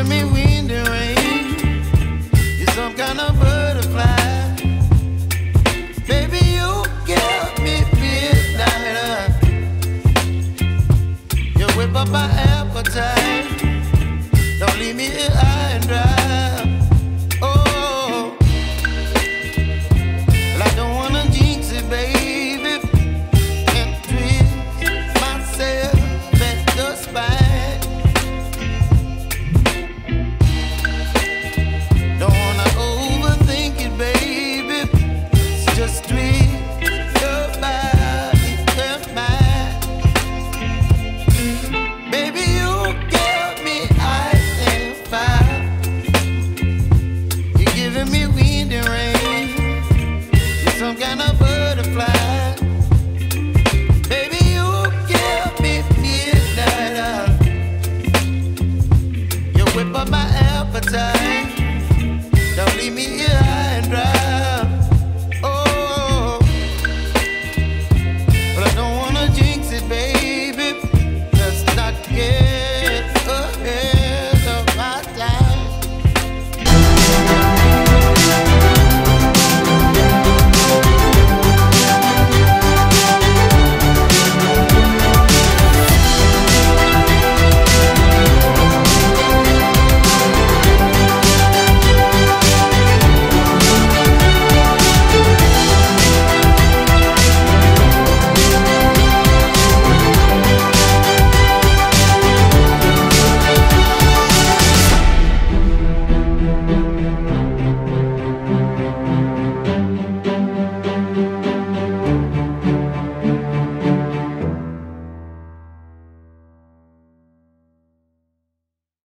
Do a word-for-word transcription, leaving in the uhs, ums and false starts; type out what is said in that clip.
giving me wind and rain. You're some kind of butterfly. Baby, you give me midnight. You whip up my appetite. Don't leave me here high and dry. Oh, well, I don't wanna jinx it, baby, and twist myself at the spine. Don't wanna overthink it, baby. It's just twist your body and mine. Baby, you give me ice and fire. You're giving me wind and rain. You're some kind of butterfly. Baby, you give me midnight. You whip up my appetite. Don't leave me here